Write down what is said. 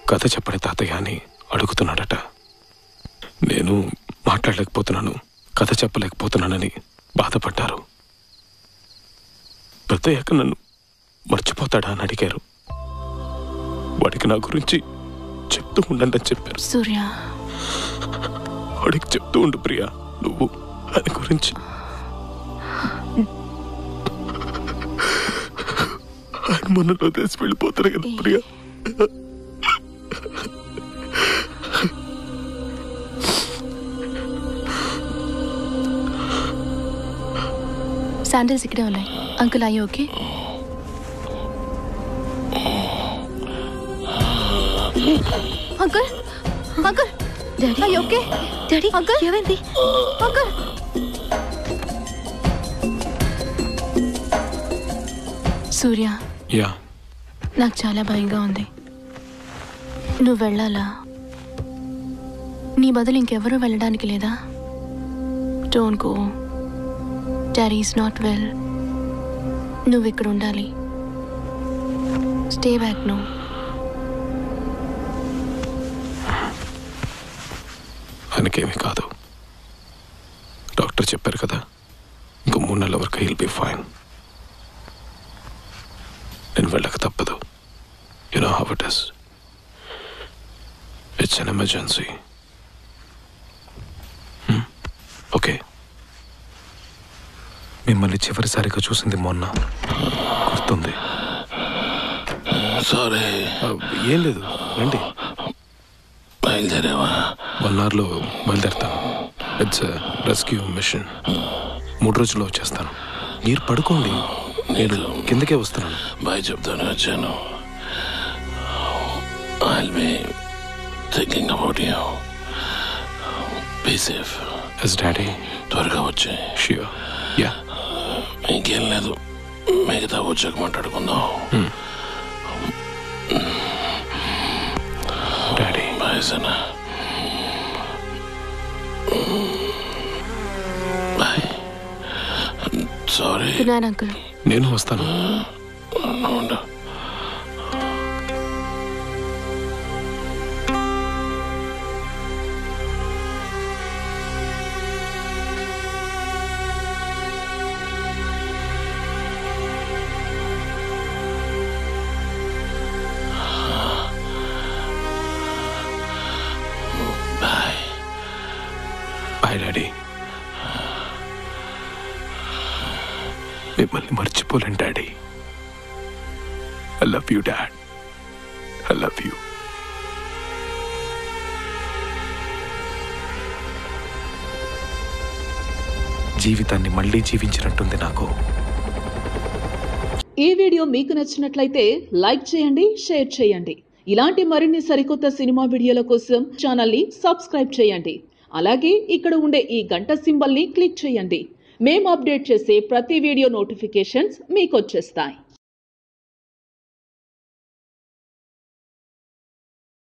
కథ చెప్పని తాతయ్య అని అడుగుతున్నాడట. నేను మాట్లాడలేకపోతున్నాను, కథ చెప్పలేకపోతున్నానని బాధపడ్డారు. పెద్దయ్యాక నన్ను మర్చిపోతాడా అని అడిగారు. వాడికి నా గురించి చెప్తూ ఉండండి అని చెప్పారు. సూర్య, వాడికి చెప్తూ ఉండు ప్రియా, నువ్వు అని గురించి. ఆయన మనలో తెలిసి వెళ్ళిపోతారు కదా ప్రియా. శాండిల్స్ ఇక్కడే ఉన్నాయి. అంకుల్ అయ్యి ఓకే? అంకుల్ అంకుల్ డాడీ అయ్యి ఓకే? డాడీ అంకుల్ ఏమైంది? అంకుల్ సూర్య, యా, నాకు చాలా భయంగా ఉంది. నువ్వు వెళ్ళాలా? నీ బదులు ఇంకెవరూ వెళ్ళడానికి లేదా? Don't go. Daddy is not well. నువ్వు ఇక్కడ ఉండాలి. Stay back. నువ్వు ఆయనకేమీ కాదు, డాక్టర్ చెప్పారు కదా. ఇంకో 3 నెలల వరకు హీల్ బి ఫైన్. నేను వెళ్ళక తప్పదు. You know how it is. It's an emergency. Okay. మిమ్మల్ని చివరిసారిగా చూసింది మొన్న, గుర్తుంది? సారీ. ఏం లేదు, రండి. బయలుదేరావా? 1 అవర్లో బయలుదేరుతాను. It's rescue machine. 3 రోజుల్లో వచ్చేస్తాను. మీరు పడుకోండి, నేను కిందకే వస్తున్నాను. బాయ్ చెప్తాను వచ్చాను. I'll be thinking about you. Be safe. Yes daddy. త్వరగా వచ్చే. ష్యూర్. యా. ఇంకేం లేదు, మిగతా వచ్చాక మాట్లాడుకుందాం. Daddy. Bye Sana. Bye. Sorry. Good night uncle. నేను వస్తాను. ఉండు. Bye daddy. మిమ్మల్ని మర్చిపోలేను daddy. I love you dad. I love you. జీవితాన్ని మళ్ళీ జీవించినట్టుంది నాకు. ఈ వీడియో మీకు నచ్చినట్లయితే లైక్ చేయండి, షేర్ చేయండి. ఇలాంటి మరిన్ని సరికొత్త సినిమా వీడియోల కోసం ఛానల్ని సబ్స్క్రైబ్ చేయండి. అలాగే ఇక్కడ ఉండే ఈ గంట సింబల్ని క్లిక్ చేయండి. మేము అప్డేట్ చేసే ప్రతి వీడియో నోటిఫికేషన్స్ మీకు వచ్చేస్తాయి.